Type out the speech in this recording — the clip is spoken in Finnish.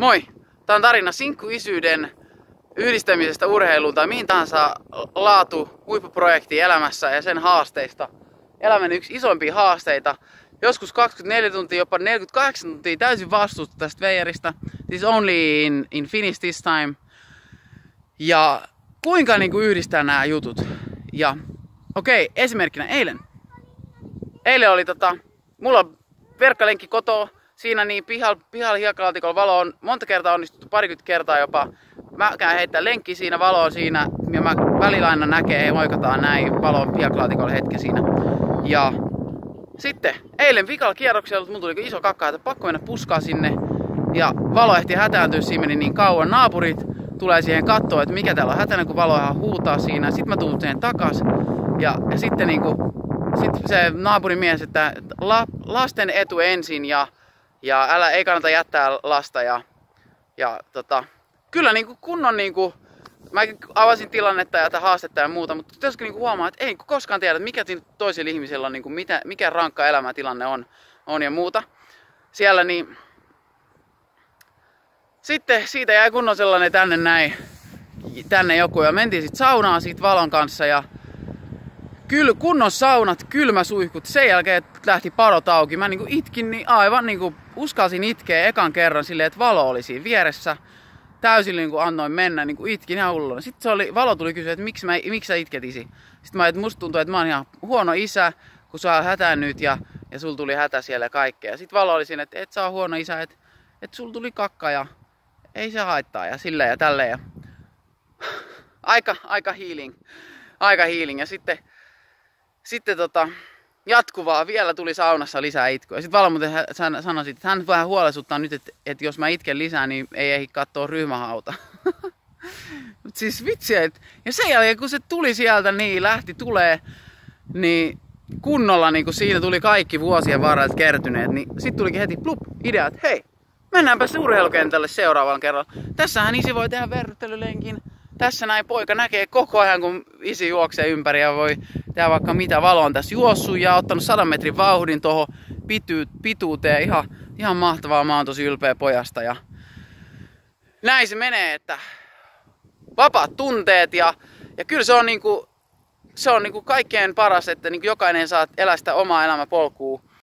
Moi! Tää on tarina sinkkuisyyden yhdistämisestä urheiluun tai mihin tahansa huippuprojektiin elämässä ja sen haasteista. Elämän yksi isoimpia haasteita. Joskus 24 tuntia, jopa 48 tuntia täysin vastuusta tästä veijarista. This only in Finnish this time. Ja kuinka yhdistää nämä jutut. Ja okei, esimerkkinä eilen. Eilen oli mulla on verkkalenkki kotoa. Siinä niin pihalla hiekkalaatikolla valo on monta kertaa onnistuttu, parikymmentä kertaa jopa. Mä käyn heittää lenkki siinä, valo on siinä ja mä välillä aina näkee, hei moikataan näin, valo on hiekkalaatikolla hetki siinä. Ja sitten eilen vikalla kierroksella mun tuli iso kakka, että pakko mennä puskaa sinne. Ja valo ehti hätääntyä, siinä meni niin kauan. Naapurit tulee siihen katsoa, että mikä täällä on hätänä, kun valo ihan huutaa siinä. Sitten mä tuun siihen takas ja sitten sit se naapurin mies, että lasten etu ensin ja ei kannata jättää lasta kyllä kunnon mä avasin tilannetta ja haastetta ja muuta, mutta pitäisikö huomaa, että ei koskaan tiedä, että mikä toisella ihmisellä on, mikä rankka elämäntilanne on ja muuta. Siellä niin sitten siitä jäi kunnon sellainen tänne joku ja mentiin sitten saunaan siitä valon kanssa ja kunnon saunat, kylmäsuihkut, sen jälkeen lähti padot auki. Mä itkin niin aivan uskalsin itkeä ekan kerran silleen, että valo oli siinä vieressä. Täysin annoin mennä, itkin ihan hulluna. Sitten valo tuli kysyä, että miksi sä itket isi? Sitten mä, että musta tuntuu, että mä oon ihan huono isä, kun sä oot hätännyt ja sul tuli hätä siellä ja kaikkea. Sitten valo oli siinä, että et sä oot huono isä, että sul tuli kakka ja ei se haittaa ja silleen ja tälleen. Ja aika healing. Aika healing. Ja sitten jatkuvaa, vielä tuli saunassa lisää itkua. Sitten Valo muuten sanoi, että hän vähän huolestuttaa nyt, että jos mä itken lisää, niin ei ehdi katsoa ryhmähauta. Mut siis vitsi, ja sen jälkeen kun se tuli sieltä, niin lähti tulee, niin kunnolla siinä tuli kaikki vuosien varrella kertyneet, niin sitten tulikin heti plup, idea, että hei, mennäänpä urheilukentälle seuraavalla kerralla. Tässähän isi voi tehdä verryttelylenkin. Tässä näin poika näkee koko ajan, kun isi juoksee ympäri ja voi tehdä vaikka mitä. Valo on tässä juossut ja ottanut 100 metrin vauhdin tuohon pituuteen. Ihan mahtavaa, mä oon tosi ylpeä pojasta. Ja näin se menee, että vapaat tunteet ja kyllä se on kaikkein paras, että jokainen saa elää sitä omaa elämäpolkua.